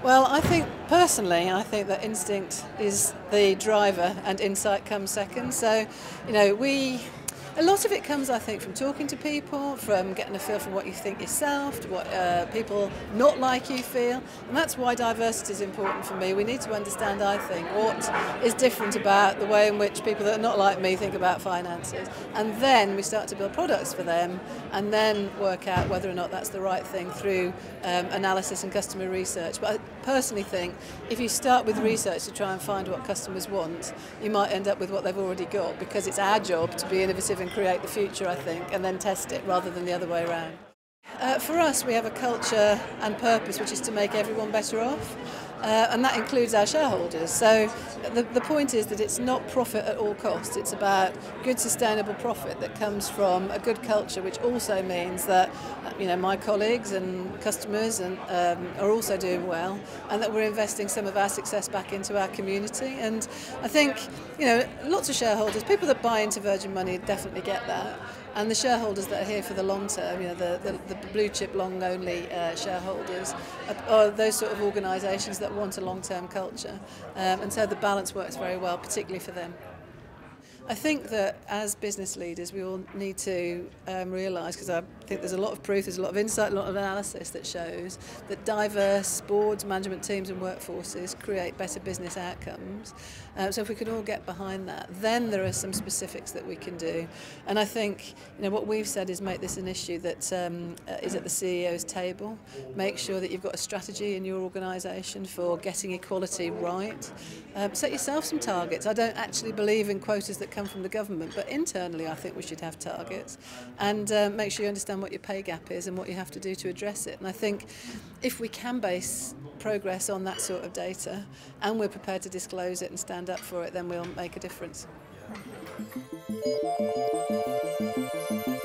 Well, I think that instinct is the driver and insight comes second. So, a lot of it comes, I think, from talking to people, from getting a feel for what you think yourself, what people not like you feel. And that's why diversity is important for me. We need to understand, I think, what is different about the way in which people that are not like me think about finances. And then we start to build products for them and then work out whether or not that's the right thing through analysis and customer research. But I personally think if you start with research to try and find what customers want, you might end up with what they've already got, because it's our job to be innovative and create the future, I think, and then test it rather than the other way around. For us, we have a culture and purpose which is to make everyone better off. And that includes our shareholders. So the point is that it's not profit at all costs. It's about good sustainable profit that comes from a good culture, which also means that my colleagues and customers are also doing well, and that we're investing some of our success back into our community. And I think lots of shareholders, people that buy into Virgin Money, definitely get that. And the shareholders that are here for the long term, the blue chip long only shareholders, are those sort of organisations that want a long-term culture, and so the balance works very well, particularly for them. I think that as business leaders we all need to realise, because I think there's a lot of proof, there's a lot of insight, a lot of analysis that shows that diverse boards, management teams and workforces create better business outcomes. So if we could all get behind that, then there are some specifics that we can do. And I think what we've said is make this an issue that is at the CEO's table. Make sure that you've got a strategy in your organisation for getting equality right. Set yourself some targets. I don't actually believe in quotas that come from the government, but internally I think we should have targets, and make sure you understand what your pay gap is and what you have to do to address it. And I think if we can base progress on that sort of data and we're prepared to disclose it and stand up for it, then we'll make a difference.